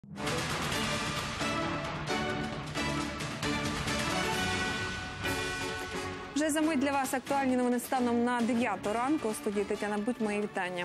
Вже за мить для вас актуальні новини станом на 9 ранку. У студії Тетяна Будь, мої вітання.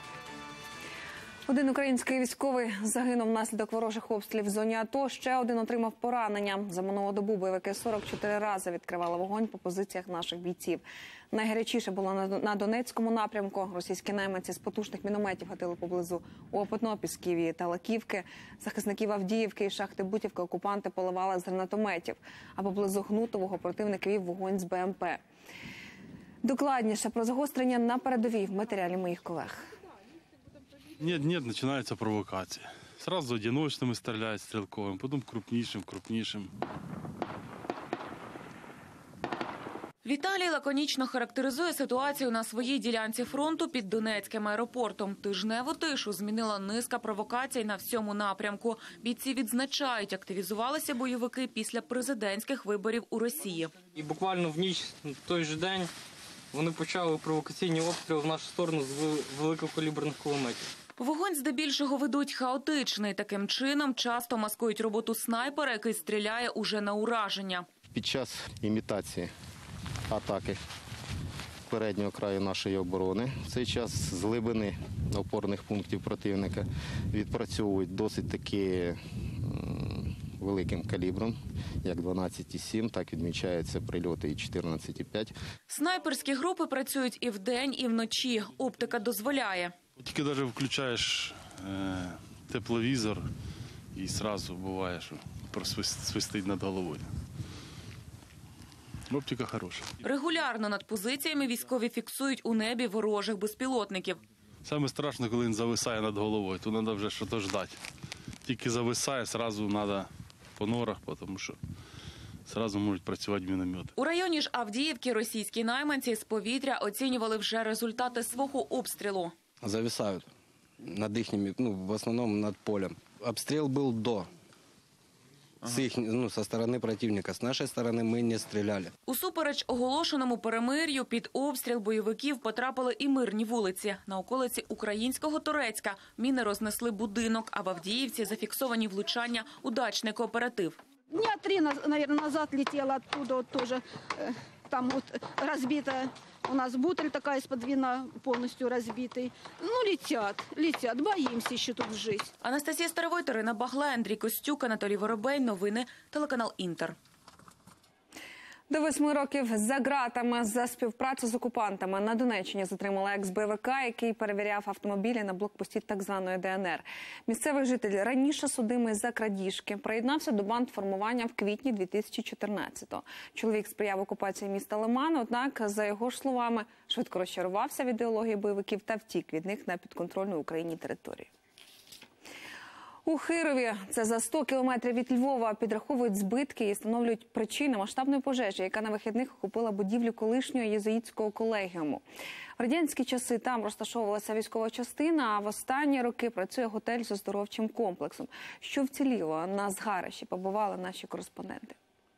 Один український військовий загинув внаслідок ворожих обстрілів в зоні АТО. Ще один отримав поранення. За минулу добу бойовики 44 рази відкривали вогонь по позиціях наших бійців. Найгарячіше було на Донецькому напрямку. Російські найманці з потужних мінометів гатили поблизу Опитно-Пісківії та Лаківки. Захисників Авдіївки і шахти Бутівка окупанти поливали з гранатометів. А поблизу Гнутового противник вів вогонь з БМП. Докладніше про загострення на передовій в матеріалі моїх колег. Нет, начинается провокация. Сразу одиночными стреляют стрелковым, потом крупнейшим. Віталій лаконічно характеризує ситуацію на своїй ділянці фронту під Донецьким аеропортом. Тижневу тишу змінила низка провокацій на всьому напрямку. Бійці відзначають, активізувалися бойовики після президентських виборів у Росії. І буквально в ніч, в той же день, вони почали провокаційні обстріли в нашу сторону з великокаліберних кулеметів. Вогонь здебільшого ведуть хаотичний. Таким чином часто маскують роботу снайпера, який стріляє уже на ураження. Під час імітації атаки переднього краю нашої оборони в цей час з глибини опорних пунктів противника відпрацьовують досить таки великим калібром, як 12,7, так відмічаються прильоти і 14,5. Снайперські групи працюють і вдень, і вночі. Оптика дозволяє. Тільки навіть включаєш тепловізор і одразу буває, що просвистить над головою. Оптика хороша. Регулярно над позиціями військові фіксують у небі ворожих безпілотників. Саме страшно, коли він зависає над головою, то треба вже щось ждати. Тільки зависає, одразу треба по норах, тому що одразу можуть працювати міномети. У районі ж Авдіївки російські найманці з повітря оцінювали вже результати свого обстрілу. Зависают над ихними, в основном над полем. Обстрел был со стороны противника. С нашей стороны мы не стреляли. Усупереч оголошеному перемир'ю під обстріл бойовиків потрапили і мирні вулиці. На околиці українського Торецька міни рознесли будинок, а в Авдіївці зафіксовані влучання у дачний кооператив. Дня 3, наверное, назад летела оттуда вот тоже, там вот разбитая у нас бутыль такая из-под вина, полностью разбитый. Летят, боимся еще тут жить. Анастасія Старовой, Ірина Багла, Андрій Костюк, Анатолій Воробей. Новини, телеканал Інтер. До 8 років за ґратами за співпрацю з окупантами на Донеччині затримали екс-бойовика, який перевіряв автомобілі на блокпості так званої ДНР. Місцевий житель, раніше судимий за крадіжки, приєднався до бандформування в квітні 2014-го. Чоловік сприяв окупації міста Лиман, однак, за його ж словами, швидко розчарувався в ідеології бойовиків та втік від них на підконтрольну Україні територію. У Хирові, це за 100 кілометрів від Львова, підраховують збитки і встановлюють причини масштабної пожежі, яка на вихідних охопила будівлю колишнього єзуїтського колегіуму. В радянські часи там розташовувалася військова частина, а в останні роки працює готель з оздоровчим комплексом. Що вціліло на згарищі, побували наші кореспонденти.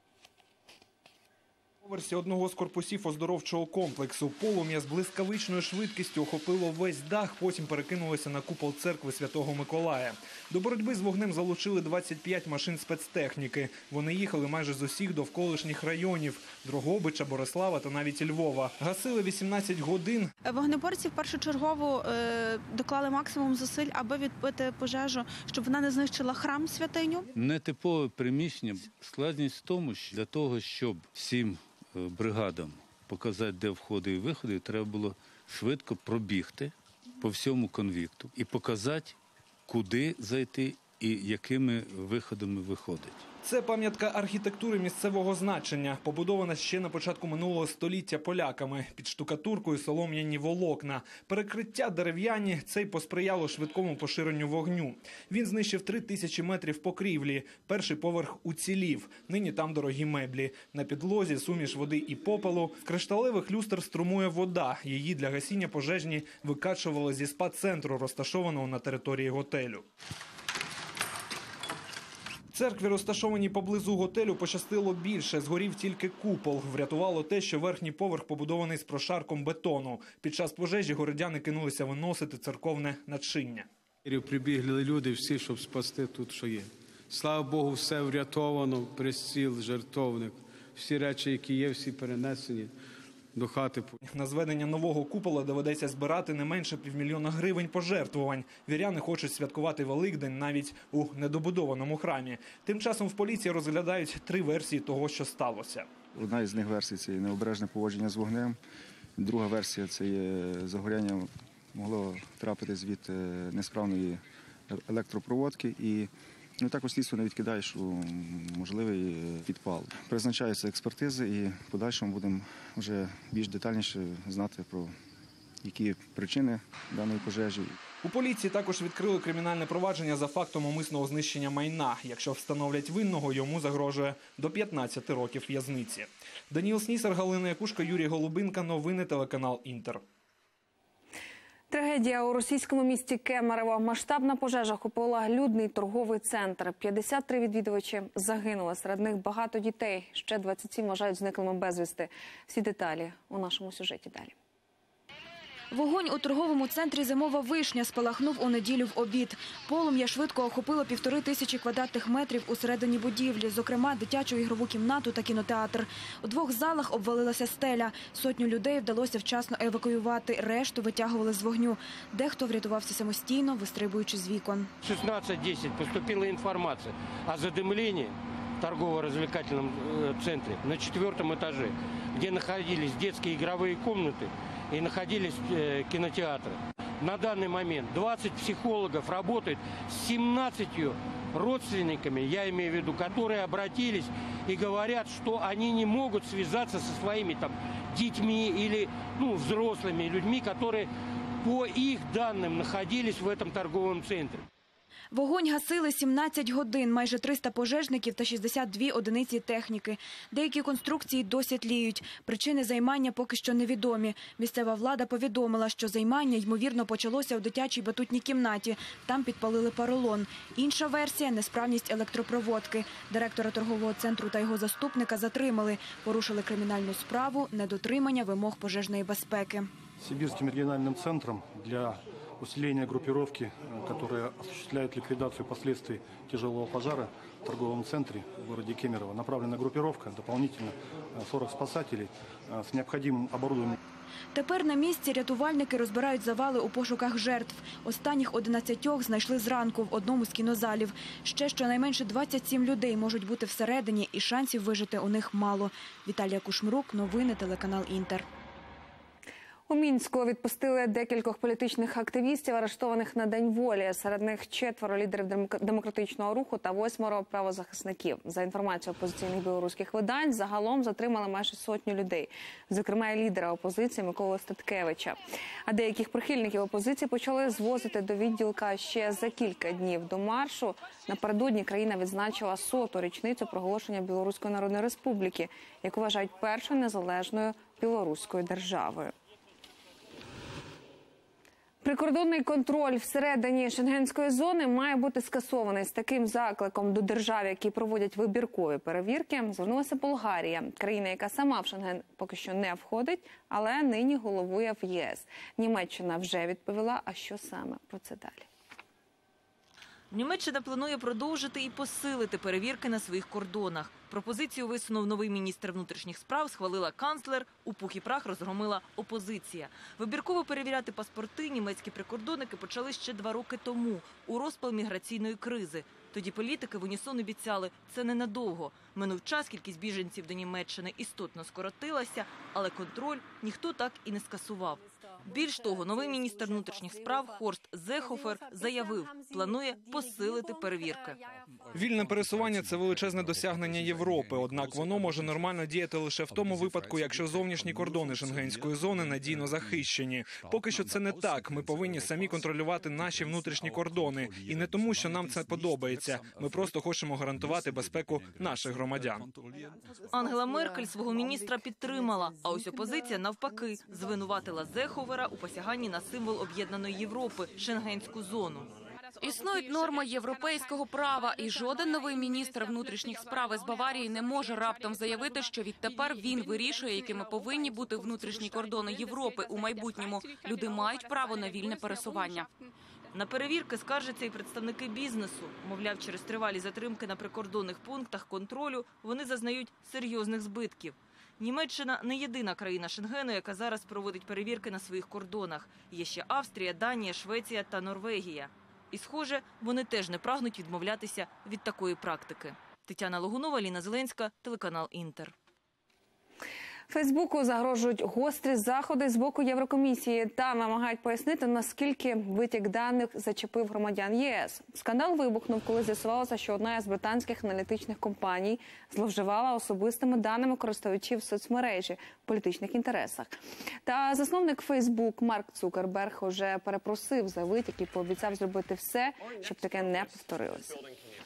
У поверсі одного з корпусів оздоровчого комплексу полум'я з блискавичною швидкістю охопило весь дах, потім перекинулося на купол церкви Святого Миколая. До боротьби з вогнем залучили 25 машин спецтехніки. Вони їхали майже з усіх довколишніх районів – Дрогобича, Борислава та навіть Львова. Гасили 18 годин. Вогнеборці першочергово доклали максимум зусиль, аби відбити пожежу, щоб вона не знищила храм-святиню. Нетипове приміщення. Складність в тому, що для того, щоб всім бригадам показати, де входи і виходи, треба було швидко пробігти по всьому конвікту і показати, куди зайти і якими виходами виходить. Це пам'ятка архітектури місцевого значення, побудована ще на початку минулого століття поляками. Під штукатуркою солом'яні волокна. Перекриття дерев'яні, це й посприяло швидкому поширенню вогню. Він знищив 3000 метрів покрівлі. Перший поверх уцілів. Нині там дорогі меблі. На підлозі суміш води і попелу. З кришталевих люстр струмує вода. Її для гасіння пожежні викачували зі спа-центру, розташованого на території готелю. Церкві, розташованій поблизу готелю, пощастило більше. Згорів тільки купол. Врятувало те, що верхній поверх побудований з прошарком бетону. Під час пожежі городяни кинулися виносити церковне начиння. Прибігли люди всі, щоб спасти тут, що є. Слава Богу, все врятовано, пристіл, жертовник. Всі речі, які є, всі перенесені до хати. На зведення нового купола доведеться збирати не менше 500 000 гривень пожертвувань. Віряни хочуть святкувати Великдень навіть у недобудованому храмі. Тим часом в поліції розглядають 3 версії того, що сталося. Одна із них версій – це необережне поводження з вогнем. Друга версія – це є загоряння, могло трапитись від несправної електропроводки. І також слідство не відкидає, що можливий підпал. Призначаються експертизи і в подальшому будемо вже більш детальніше знати про які причини даної пожежі. У поліції також відкрили кримінальне провадження за фактом умисного знищення майна. Якщо встановлять винного, йому загрожує до 15 років в'язниці. Даніл Снісар, Галина Якушка, Юрій Голубинка. Новини, телеканал «Інтер». Трагедія у російському місті Кемерово. Масштабна пожежа охопила людний торговий центр. 53 відвідувачі загинули. Серед них багато дітей. Ще 27 вважають зниклими безвісти. Всі деталі у нашому сюжеті далі. Вогонь у торговому центрі «Зимова вишня» спалахнув у неділю в обід. Полум'я швидко охопило 1500 квадратних метрів усередині будівлі, зокрема дитячу ігрову кімнату та кінотеатр. У 2 залах обвалилася стеля. 100 людей вдалося вчасно евакуювати, решту витягували з вогню. Дехто врятувався самостійно, вистрибуючи з вікон. 16:10 поступила інформація о задимленні в торгово-развлекательном центре на 4-м этаже, где находились детские игровые комнаты и находились кинотеатры. На данный момент 20 психологов работают с 17 родственниками, я имею в виду, которые обратились и говорят, что они не могут связаться со своими детьми или взрослыми людьми, которые по их данным находились в этом торговом центре. Вогонь гасили 17 годин, майже 300 пожежників та 62 одиниці техніки. Деякі конструкції досі тліють. Причини займання поки що невідомі. Місцева влада повідомила, що займання, ймовірно, почалося у дитячій батутній кімнаті. Там підпалили поролон. Інша версія – несправність електропроводки. Директора торгового центру та його заступника затримали. Порушили кримінальну справу, недотримання вимог пожежної безпеки. Сибирским региональным центром для усиления группировки, которая осуществляет ликвидацию последствий тяжелого пожара в торговом центре в городе Кемерово. Направлена группировка, дополнительно 40 спасателей с необходимым оборудованием. Тепер на місці рятувальники розбирають завали у пошуках жертв. Останніх 11 знайшли зранку в одному з кінозалів. Ще щонайменше 27 людей можуть бути всередині, і шансів вижити у них мало. Віталія Кушмрук, новини, телеканал «Інтер». У Мінську відпустили декількох політичних активістів, арештованих на День волі. Серед них 4 лідерів демократичного руху та 8 правозахисників. За інформацією опозиційних білоруських видань, загалом затримали майже 100 людей. Зокрема, і лідера опозиції Миколу Статкевича. А деяких прихильників опозиції почали звозити до відділка ще за кілька днів до маршу. Напередодні країна відзначила 100-ту річницю проголошення Білоруської Народної Республіки, яку вважають першою незалежною білоруською державою. Прикордонний контроль всередині шенгенської зони має бути скасований. З таким закликом до держав, які проводять вибіркові перевірки, звернулася Болгарія. Країна, яка сама в Шенген поки що не входить, але нині головує в ЄС. Німеччина вже відповіла, а що саме? Про це далі. Німеччина планує продовжити і посилити перевірки на своїх кордонах. Пропозицію висунув новий міністр внутрішніх справ, схвалила канцлер, у пух і прах розгромила опозиція. Вибірково перевіряти паспорти німецькі прикордонники почали ще 2 роки тому, у розпал міграційної кризи. Тоді політики в унісон обіцяли – це ненадовго. Минув час, кількість біженців до Німеччини істотно скоротилася, але контроль ніхто так і не скасував. Більш того, новий міністр внутрішніх справ Хорст Зехофер заявив, планує посилити перевірки. Вільне пересування – це величезне досягнення Європи, однак воно може нормально діяти лише в тому випадку, якщо зовнішні кордони шенгенської зони надійно захищені. Поки що це не так. Ми повинні самі контролювати наші внутрішні кордони. І не тому, що нам це подобається. Ми просто хочемо гарантувати безпеку наших громадян. Ангела Меркель свого міністра підтримала, а ось опозиція навпаки звинуватила Зеховера у посяганні на символ об'єднаної Європи – шенгенську зону. Існують норми європейського права, і жоден новий міністр внутрішніх справ із Баварії не може раптом заявити, що відтепер він вирішує, якими повинні бути внутрішні кордони Європи у майбутньому. Люди мають право на вільне пересування. На перевірки скаржаться і представники бізнесу. Мовляв, через тривалі затримки на прикордонних пунктах контролю вони зазнають серйозних збитків. Німеччина не єдина країна Шенгену, яка зараз проводить перевірки на своїх кордонах. Є ще Австрія, Данія, Швеція та Норвегія. І, схоже, вони теж не прагнуть відмовлятися від такої практики. Тетяна Логунова, Ліна Зеленська, телеканал «Інтер». Фейсбуку загрожують гострі заходи з боку Єврокомісії та намагають пояснити, наскільки витік даних зачепив громадян ЄС. Скандал вибухнув, коли з'ясувалося, що одна із британських аналітичних компаній зловживала особистими даними користувачів соцмережі в політичних інтересах. Та засновник Фейсбук Марк Цукерберг уже перепросив за витік і пообіцяв зробити все, щоб таке не повторилося.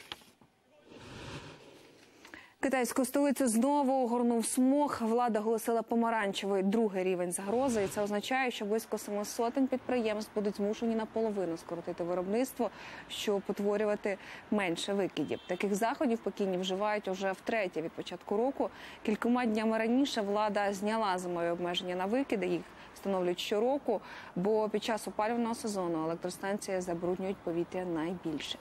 Китайську столицю знову огорнув смог. Влада оголосила помаранчевий другий рівень загрози. І це означає, що близько 700 підприємств будуть змушені наполовину скоротити виробництво, щоб утворювати менше викидів. Таких заходів в Пекіні вживають уже втретє від початку року. Кількома днями раніше влада зняла зимові обмеження на викиди. Їх встановлюють щороку, бо під час опалювального сезону електростанції забруднюють повітря найбільше.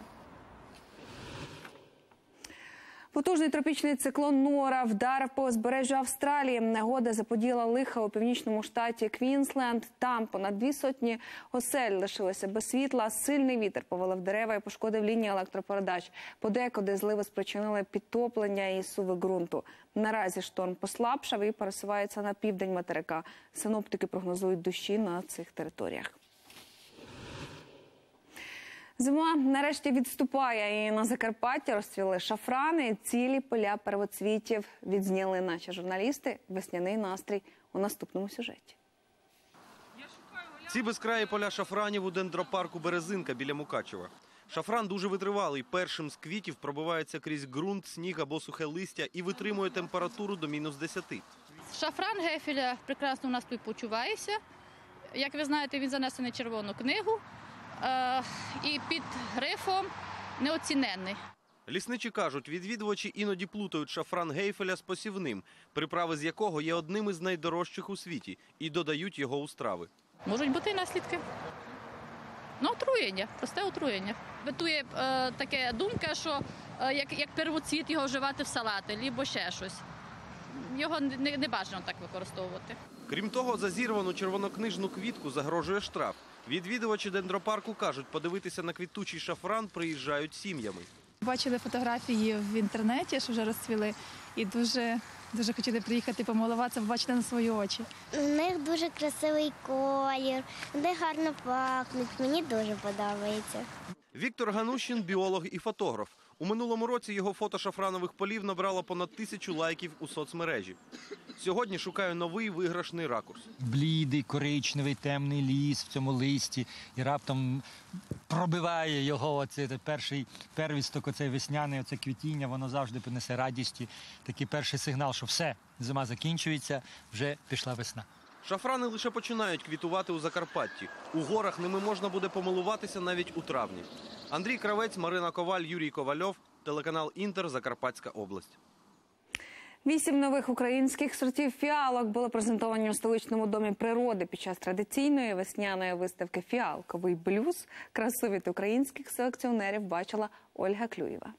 Потужний тропічний циклон Нора вдарив по узбережжю Австралії. Негода заподіяла лиха у північному штаті Квінсленд. Там понад 200 осель лишилися без світла. Сильний вітер повалив дерева і пошкодив лінії електропередач. Подекуди зливи спричинили підтоплення і суви ґрунту. Наразі шторм послабшав і пересувається на південь материка. Синоптики прогнозують дощі на цих територіях. Зима нарешті відступає, і на Закарпатті розцвіли шафрани. Цілі поля первоцвітів відзняли наші журналісти. Весняний настрій у наступному сюжеті. Ці безкраї поля шафранів у дендропарку «Березинка» біля Мукачева. Шафран дуже витривалий. Першим з квітів пробивається крізь ґрунт, сніг або сухе листя і витримує температуру до -10. Шафран Гефеля прекрасно у нас тут почувається. Як ви знаєте, він занесений в Червону книгу. І під грифом неоціненний. Лісничі кажуть, відвідувачі іноді плутають шафран Гейфеля з посівним, приправи з якого є одним із найдорожчих у світі, і додають його у страви. Можуть бути наслідки. Отруєння, просте отруєння. Битує така думка, що як первоцвіт його вживати в салати, або ще щось. Його не бажано так використовувати. Крім того, за зірвану червонокнижну квітку загрожує штраф. Відвідувачі дендропарку кажуть, подивитися на квітучий шафран приїжджають сім'ями. Бачили фотографії в інтернеті, що вже розцвіли, і дуже хотіли приїхати помилуватися, побачити на свої очі. У них дуже красивий колір, вони гарно пахнуть, мені дуже подобається. Віктор Ганущин – біолог і фотограф. У минулому році його фото шафранових полів набрало понад 1000 лайків у соцмережі. Сьогодні шукаю новий виграшний ракурс. Блідий, коричневий, темний ліс в цьому листі. І раптом пробиває його оцей перший первісток, оцей весняний, оце квітіння, воно завжди принесе радість. Такий перший сигнал, що все, зима закінчується, вже пішла весна. Шафрани лише починають квітувати у Закарпатті. У горах ними можна буде помилуватися навіть у травні. Андрій Кравець, Марина Коваль, Юрій Ковальов, телеканал «Інтер», Закарпатська область. 8 нових українських сортів фіалок були презентовані у столичному домі природи під час традиційної весняної виставки «Фіалковий блюз». Красу від українських селекціонерів бачила Ольга Клюєва.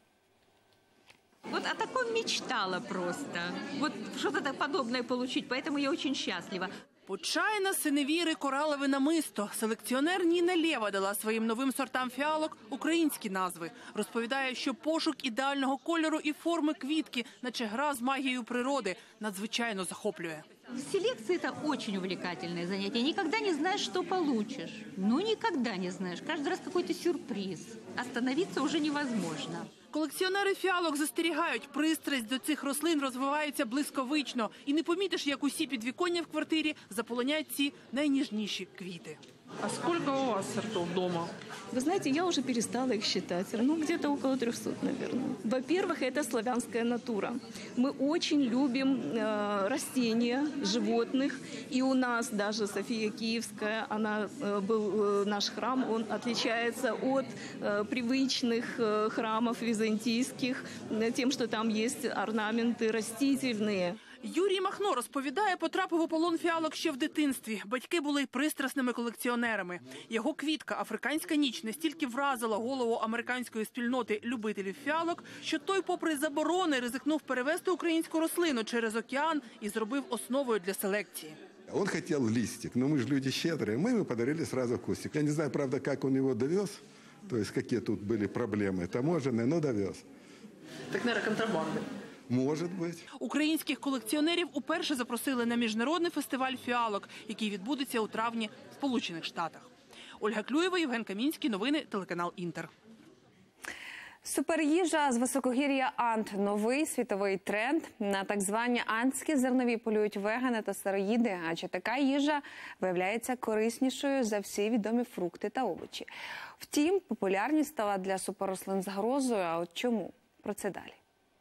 Вот о таком мечтала просто. Вот что-то подобное получить, поэтому я очень счастлива. Почайна, синевіри, коралове намисто. Селекціонер Ніна Лєва дала своїм новим сортам фіалок українські назви. Розповідає, що пошук ідеального кольору і форми квітки, наче гра з магією природи, надзвичайно захоплює. Селекция – это очень увлекательное занятие. Никогда не знаешь, что получишь. Ну, никогда не знаешь. Каждый раз какой-то сюрприз. Остановиться уже невозможно. Колекціонери фіалок застерігають, пристрасть до цих рослин розвивається блискавично. І не помітиш, як усі підвіконня в квартирі заполоняють ці найніжніші квіти. А сколько у вас сортов дома? Вы знаете, я уже перестала их считать. Где-то около 300, наверное. Во-первых, это славянская натура. Мы очень любим растения, животных. И у нас даже София Киевская, был наш храм, он отличается от привычных храмов византийских тем, что там есть орнаменты растительные. Юрій Махно розповідає, потрапив у полон фіалок ще в дитинстві. Батьки були пристрасними колекціонерами. Його квітка «Африканська ніч» настільки вразила голову американської спільноти любителів фіалок, що той, попри заборони, ризикнув перевезти українську рослину через океан і зробив основою для селекції. Он хотел листик, но мы же люди щедрые, мы ему подарили сразу кустик. Я не знаю, правда, как он его довез, то есть какие тут были проблемы таможенные, но довез. Так, наверное, контрабанди. Может быть. Українських колекціонерів уперше запросили на міжнародний фестиваль фіалок, який відбудеться у травні в Сполучених Штатах. Ольга Клюєва, Євген Камінський. Новини, телеканал «Інтер». Суперїжа з високогір'я Анд – новий світовий тренд. На так звані андські зернові полюють вегани та сироїди, адже така їжа виявляється кориснішою за всі відомі фрукти та овочі. Втім, популярність стала для суперрослин загрозою. А от чому? Про це далі.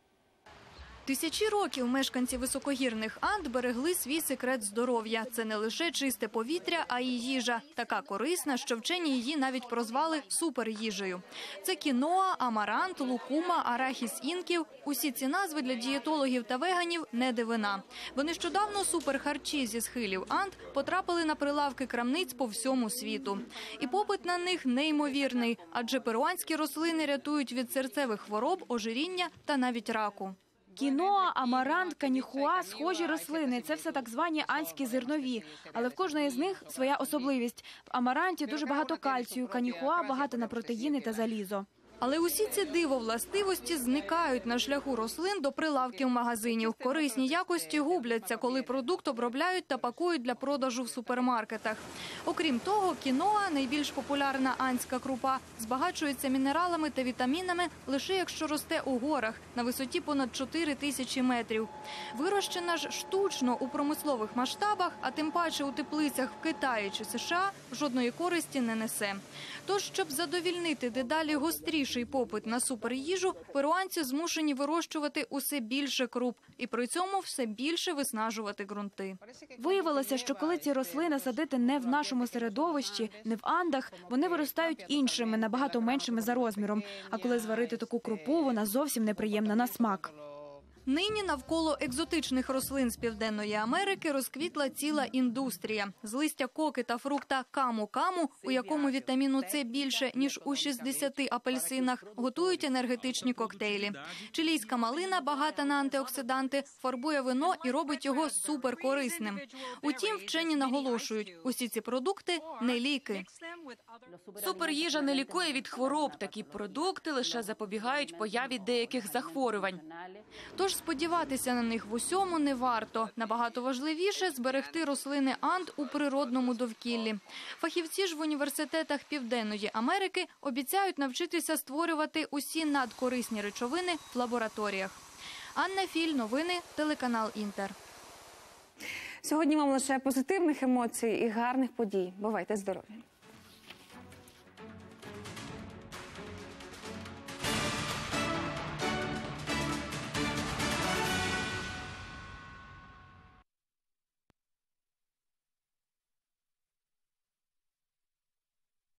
Тисячі років мешканці високогірних Анд берегли свій секрет здоров'я. Це не лише чисте повітря, а й їжа. Така корисна, що вчені її навіть прозвали суперїжею. Це кіноа, амарант, лукума, арахіс інків. Усі ці назви для дієтологів та веганів не дивина. Бо нещодавно суперхарчі зі схилів Анд потрапили на прилавки крамниць по всьому світу. І попит на них неймовірний, адже перуанські рослини рятують від серцевих хвороб, ожиріння та навіть раку. Кіноа, амарант, каніхуа – схожі рослини. Це все так звані андські зернові. Але в кожної з них своя особливість. В амаранті дуже багато кальцію, каніхуа багато на протеїни та залізо. Але усі ці дивовластивості зникають на шляху рослин до прилавків магазинів. Корисні якості губляться, коли продукт обробляють та пакують для продажу в супермаркетах. Окрім того, кіноа, найбільш популярна андська крупа, збагачується мінералами та вітамінами лише якщо росте у горах на висоті понад 4000 метрів. Вирощена ж штучно у промислових масштабах, а тим паче у теплицях в Китаї чи США, жодної користі не несе. Тож, щоб задовільнити дедалі гостріший попит на суперїжу, перуанці змушені вирощувати усе більше круп і при цьому все більше виснажувати ґрунти. Виявилося, що коли ці рослини садити не в нашому середовищі, не в Андах, вони виростають іншими, набагато меншими за розміром. А коли зварити таку крупу, вона зовсім неприємна на смак. Нині навколо екзотичних рослин з Південної Америки розквітла ціла індустрія. З листя коки та фрукта каму-каму, у якому вітаміну С більше, ніж у 60 апельсинах, готують енергетичні коктейлі. Чилійська малина, багата на антиоксиданти, фарбує вино і робить його суперкорисним. Утім, вчені наголошують, усі ці продукти – не ліки. Суперїжа не лікує від хвороб. Такі продукти лише запобігають появі деяких захворювань. Тож сподіватися на них в усьому не варто. Набагато важливіше – зберегти рослини Анд у природному довкіллі. Фахівці ж в університетах Південної Америки обіцяють навчитися створювати усі надкорисні речовини в лабораторіях. Анна Філь, новини, телеканал «Інтер». Сьогодні вам лише позитивних емоцій і гарних подій. Бувайте здорові!